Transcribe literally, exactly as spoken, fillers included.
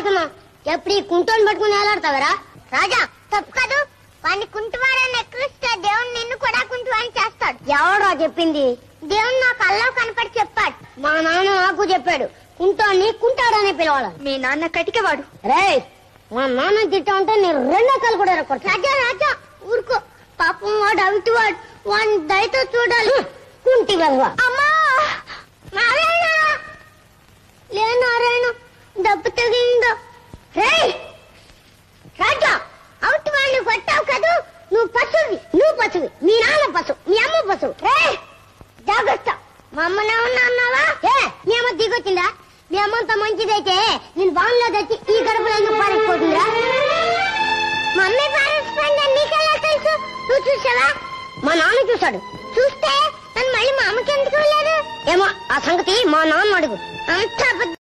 ఆడుతున్నావు ఎప్పుడు ఈ కుంటోని పట్టుకుని వేలాడతావరా రాజా తప్పు కాదు వాడిని కుంటువారని ఎక్కిస్తే దేవుడు నిన్ను కూడా కుంటువారని చేస్తాడు ఎవడో చెప్పింది దేవుడు నా కల్లో కనపడి చెప్పాడు మా నాన్న నాకు చెప్పాడు కుంటోని కుంటాడని పిలవాలి మీ నాన్న కటికేవాడు రే మా నాన్న తిట్టా ఉంటే నేను రెండో కాలు కూడా రెక్కొట్టు రాజా రాజా ఊరుకో పాపం వాడు అవిటి వాడు వాడిని దయతో చూడాలి కుంటి వెళ్వా అమ్మా లే నారాయణ దెబ్బ తగిందో రే రాజా అవుట్ వాడిని కొట్టావు కదూ నువ్వు పశువి నువ్వు పశువి మీ నాన్న పశువు మీ అమ్మ పశువు రే జాగ్రత్త మా అమ్మనే ఉన్నా అన్నావా ఏ మీ అమ్మ దిగొచ్చిందా మీ అమ్మంత మంచిదైతే నేను బాగులో తెచ్చి ఈ గడపలో ఎందుకు పారిపోతుందిరా మమ్మీ పారిపోయిందని నీకెలా తెలుసు నువ్వు చూసావా మా నాన్న చూశాడు చూస్తే నన్ను మళ్ళీ మా అమ్మకి ఎందుకు వెళ్ళారు ఏమో ఆ సంగతి మా నాన్న అడుగు అంత